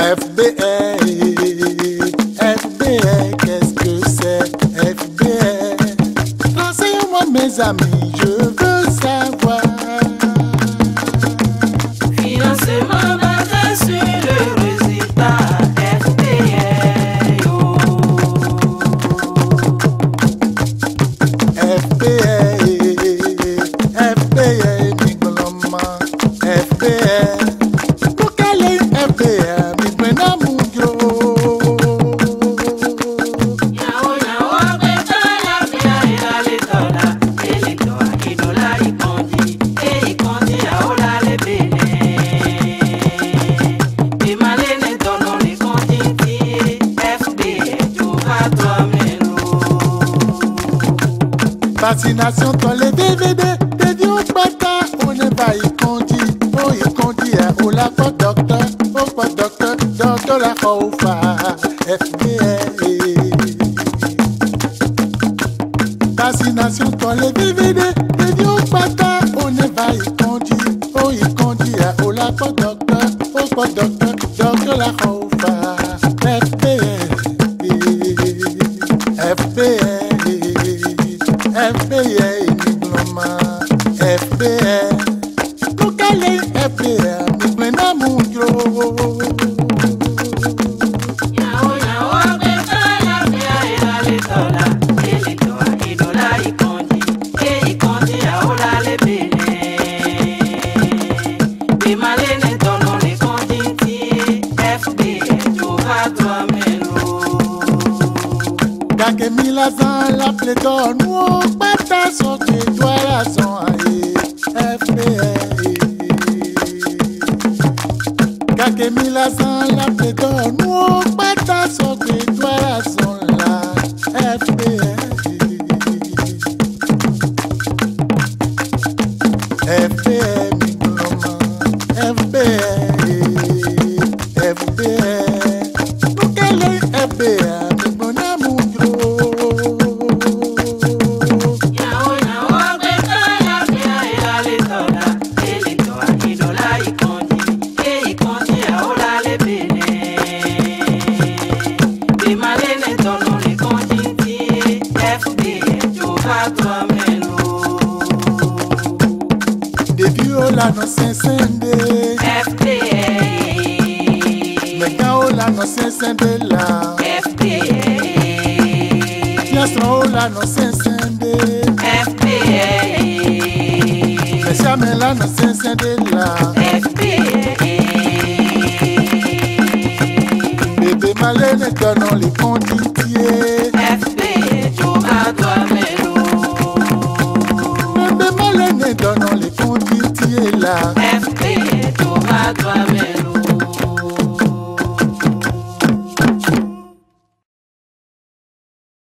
FBA, FBA, qu'est-ce que c'est? FBA, renseignez-moi mes amis, je veux savoir. Financement basé sur le résultat. FBA, oh. FBA, FBA, Nicoloma, FBA. Fascination dans les DVD, des vieux bata, on est pas y conduit, oh y conduit, oh la quoi docteur, docteur la chaufa, FBA. Fascination dans les DVD, des vieux bata, on est pas y conduit, oh y conduit, oh la quoi docteur la chaufa, FBA, FBA. FBA, Nicoloma, FBA, Locale, FBA, Nicoloma, Mungro. Que mille ans la pléthore, nous bata son que toi la son aïe, FBA. Que mille ans la pléthore, nous bata son que toi la son la, FBA. FBA, Nicoloma, FBA, FBA, nous quelle est FBA? La no se encende FBA. Mercado la no se encende la FBA. Fiasco la no se encende FBA. Bechame la no se encende la FBA. Bébé Malene donne les conditiers FBA. Joue à toi-même. Bébé Malene donne les conditiers la FBA. Joue à toi-même.